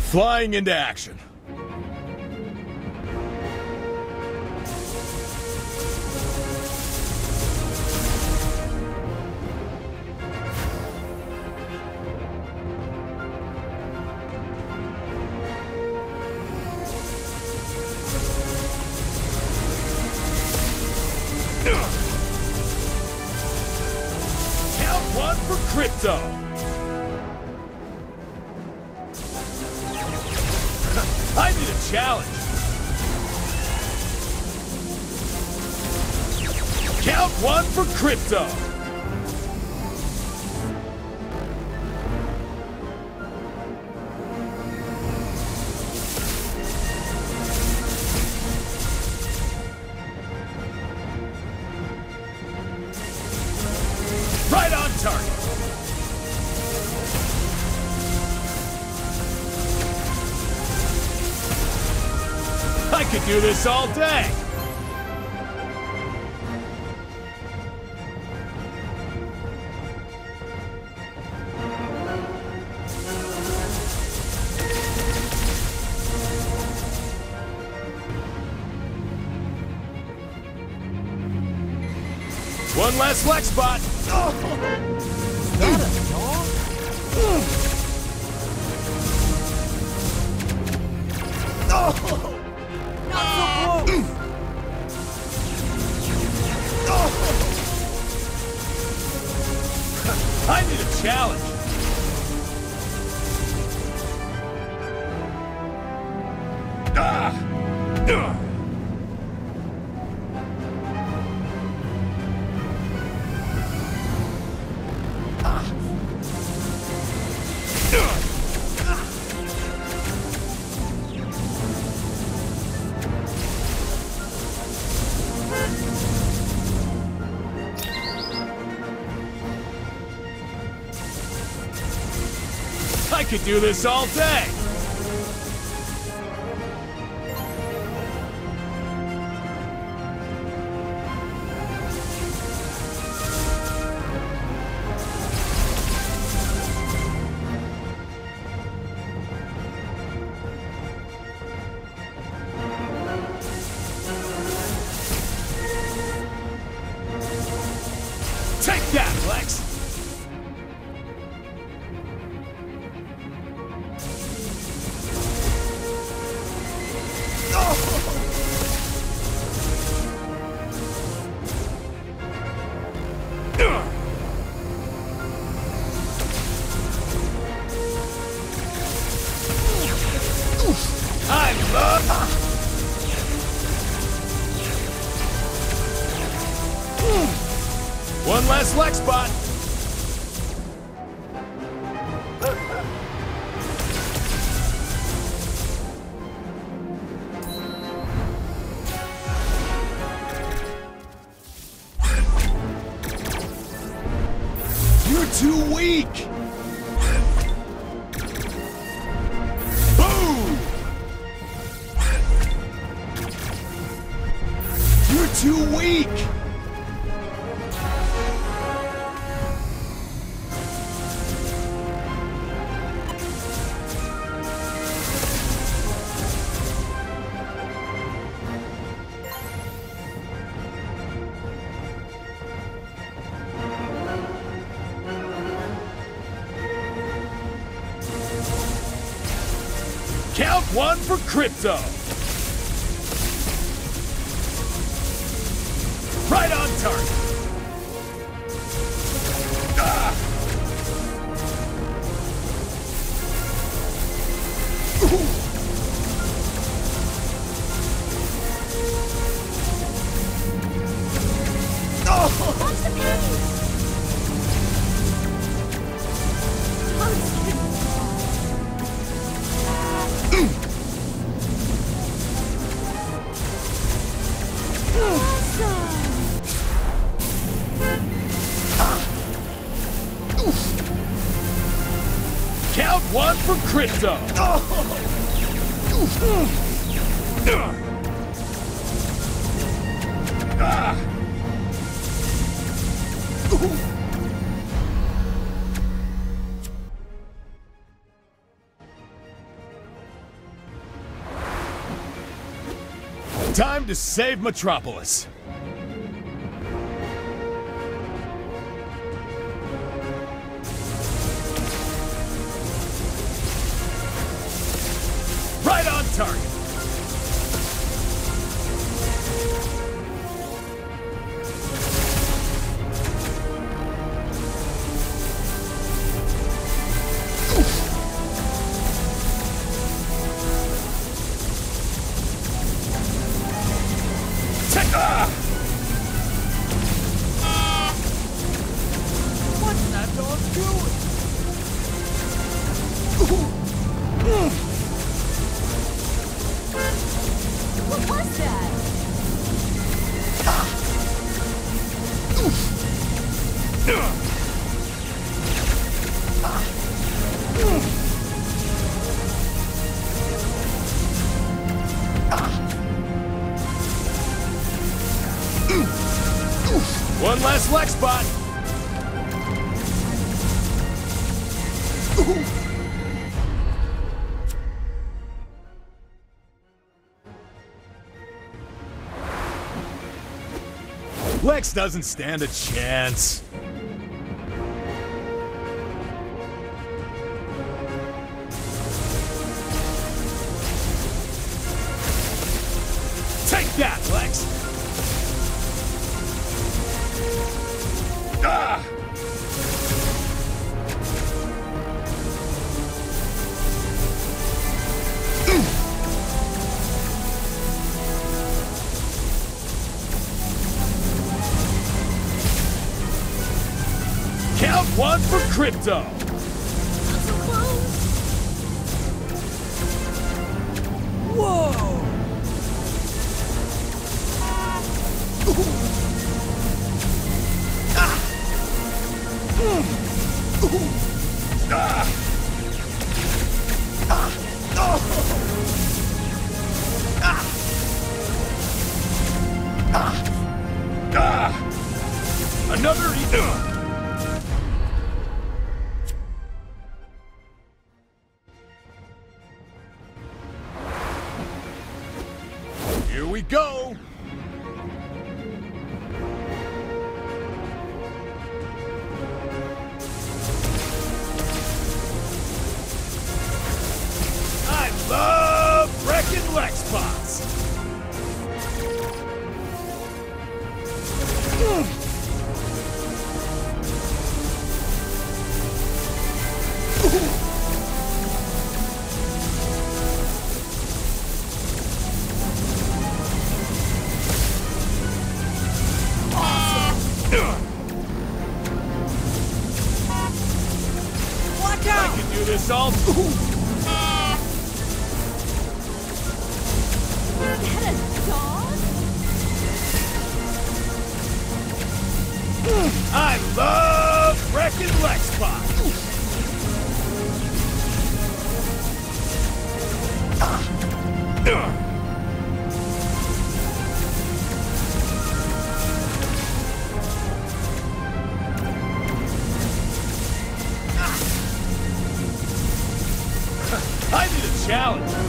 Flying into action. Count one for Crypto. I need a challenge. Count one for Crypto. Right on target. I could do this all day. One less flex spot. Oh. That a dog? Oh. Not so close! I need a challenge. I could do this all day. Take that, Lex. One less Lex spot. You're too weak. Boom! You're too weak. Count one for Crypto. Right on target. What's the pain? Count one for Crypto. Time to save Metropolis. Right on target. What's that dog doing? What was that? One last Lex bot. Lex doesn't stand a chance. Take that, Lex! Ah! Count one for Crypto! So close. Whoa! Another Here we go! I love wrecking Lex bots! Watch I out! can do this all. Is that a dog? I love wrecking Lex bots! I need a challenge.